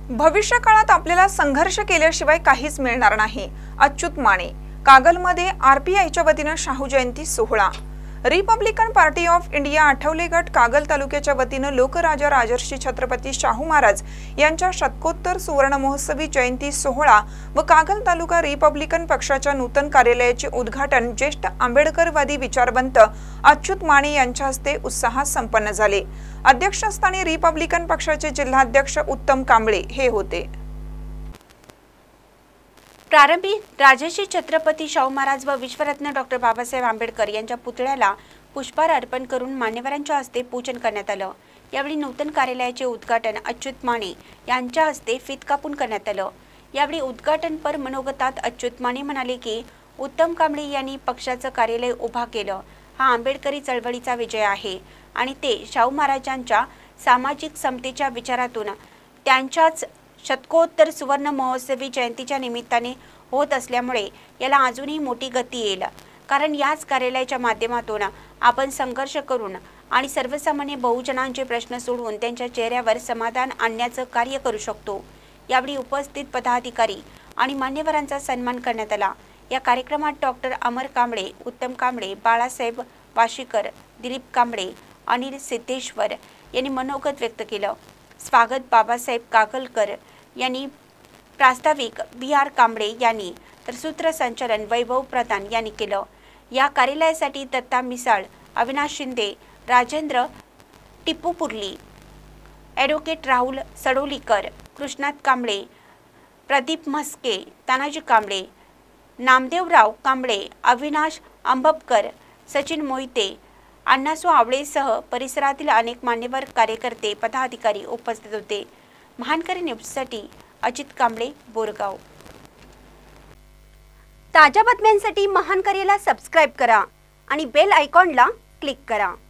भविष्य काळात आपल्याला संघर्ष केल्याशिवाय काहीच मिळणार नाही। अच्युत माने। कागलमध्ये आरपीआयच्या वतीने शाहू जयंती सोहळा। Republican Party of India Athawale गट कागल तालुक्याच्या वतीने लोकराजा राजर्षी छत्रपती शाहू महाराज यांच्या शतकोत्तर सुवर्ण महोत्सवी जयंती सोहळा व कागल तालुका रिपब्लिकन पक्षाच्या नूतन कार्यालयाचे उद्घाटन ज्येष्ठ आंबेडकरवादी विचारवंत अच्युत माने यांच्या हस्ते उत्साहात संपन्न झाले। अध्यक्षस्थानी रिपब्लिकन पक्षाचे जिल्हाध्यक्ष उत्तम कांबळे हे होते। प्रारंभी राजर्षी छत्रपती शाहू महाराज व विश्वरत्न डॉक्टर बाबासाहेब आंबेडकर यांच्या पुतळ्याला पुष्पहार अर्पण करून मान्यवरांच्या हस्ते पूजन करण्यात आलं। यावेळी नूतन कार्यालयाचे उद्घाटन अच्युत माने यांच्या हस्ते फीत कापून करण्यात आलं। यावेळी उद्घाटनपर मनोगतात अच्युत माने म्हणाले की उत्तम कांबळे यांनी पक्षाचं कार्यालय उभा केलं हा आंबेडकरी चळवळीचा विजय आहे आणि ते शाहू महाराजांच्या सामाजिक समतेच्या विचारातून त्यांच्याच शतकोत्तर सुवर्ण महोत्सवी जयंतीच्या निमित्ताने होत असल्यामुळे याला अजूनही मोठी गती येईल, कारण याच कार्यालयाच्या माध्यमातून आपण संघर्ष करून आणि सर्वसामान्य बहुजनांचे प्रश्न सोडवून त्यांच्या चेहऱ्यावर समाधान आणण्याचं कार्य करू शकतो। यावेळी उपस्थित पदाधिकारी आणि मान्यवरांचा सन्मान करण्यात आला। या कार्यक्रमात डॉक्टर अमर कांबळे, उत्तम कांबळे, बाळासाहेब वाशीकर, दिलीप कांबळे, अनिल सिद्धेश्वर यांनी मनोगत व्यक्त केलं। स्वागत बाबासाहेब कागलकर यांनी, प्रास्ताविक बी.आर. कांबळे यांनी, तर सूत्रसंचालन वैभव प्रधान यांनी केलं। या कार्यालयासाठी दत्ता मिसाळ, अविनाश शिंदे, राजेंद्र टिपूपुर्ली, ॲडव्होकेट राहुल सडोलीकर, कृष्णात कांबळे, प्रदीप म्हस्के, तानाजी कांबळे, नामदेवराव कांबळे, अविनाश अंबपकर, सचिन मोहिते, अण्णासू आवळेसह परिसरातील अनेक मान्यवर कार्यकर्ते पदाधिकारी उपस्थित होते। महानकरी न्यूजसाठी अजित कांबळे, बोरगाव। ताज्या बातम्यांसाठी महानकरीला सबस्क्राइब करा आणि बेल आयकॉनला क्लिक करा।